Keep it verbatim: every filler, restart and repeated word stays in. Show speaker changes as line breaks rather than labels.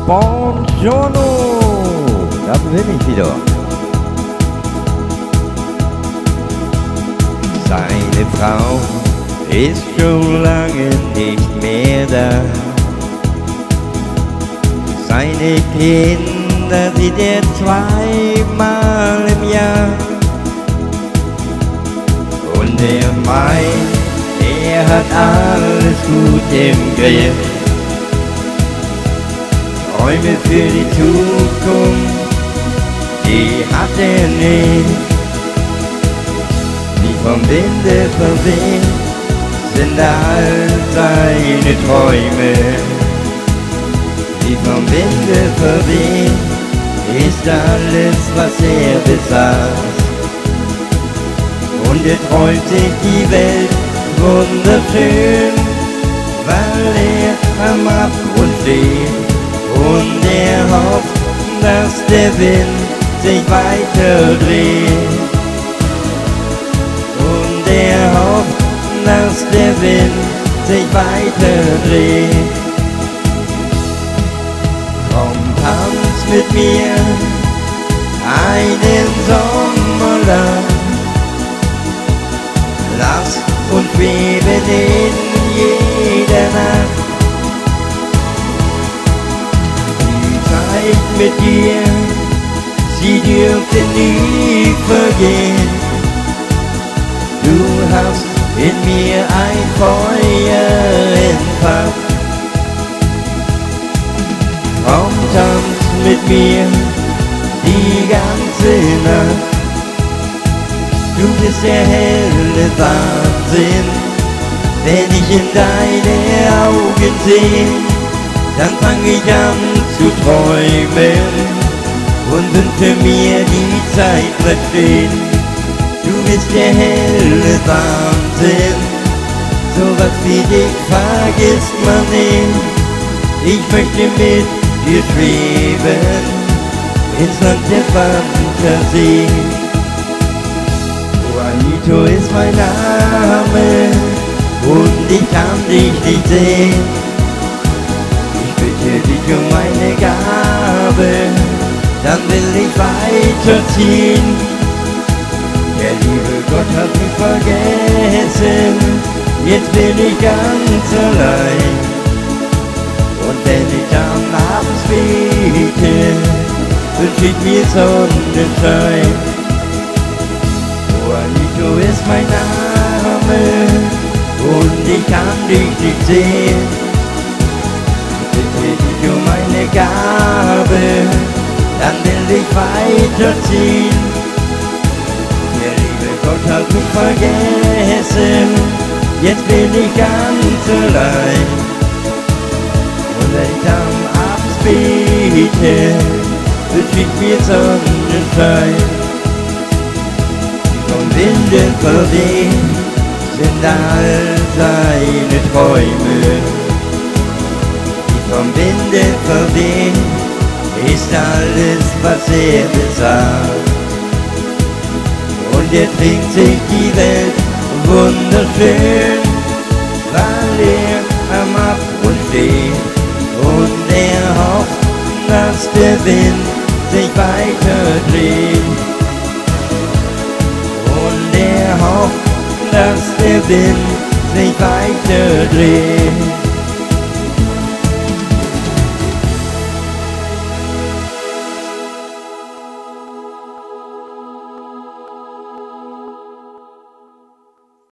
Buongiorno, da bin ich wieder. Seine Frau ist schon lange nicht mehr da. Seine Kinder sieht er zweimal im Jahr. Und er meint, er hat alles gut im Griff. Träume für die Zukunft, die hat er nicht. Die vom Winde verweht, sind all seine Träume. Die vom Winde verweht, ist alles, was er besaß. Und er träumt sich die Welt wunderschön, weil er am Abgrund steht. Und er hofft, dass der Wind sich weiter dreht. Und er hofft, dass der Wind sich weiter dreht. Komm, tanz mit mir einen Sommer lang. Lass uns schweben in jeder Nacht. Mit dir, sie dürfte nie vergehen. Du hast in mir ein Feuer entfacht. Komm, tanz mit mir die ganze Nacht. Du bist der helle Wahnsinn, wenn ich in deine Augen sehe. Dann fang ich an zu träumen und wünsche mir die Zeit bleibt stehen. Du bist der helle Wahnsinn, sowas wie dich vergisst man nicht. Ich möchte mit dir schweben ins Land der Fantasie. Juanito ist mein Name und ich kann dich nicht sehen. Dich um meine Gabe, dann will ich weiterziehen. Der liebe Gott hat mich vergessen, jetzt bin ich ganz allein. Und wenn ich am Abend bete, wünsch ich mir Sonnenschein. Juanito ist mein Name und ich kann dich nicht sehen. Bitte dich um meine Gabe, dann will ich weiterziehen. Der liebe Gott hat mich vergessen, jetzt bin ich ganz allein. Und wenn ich am Abend bete, wünsch ich mir Sonnenschein. Vom Winden verweht sind all seine Träume. Vom Winde verweht ist alles, was er besaß. Und er trinkt sich die Welt wunderschön, weil er am Abgrund steht. Und er hofft, dass der Wind sich weiter dreht. Und er hofft, dass der Wind sich weiter dreht.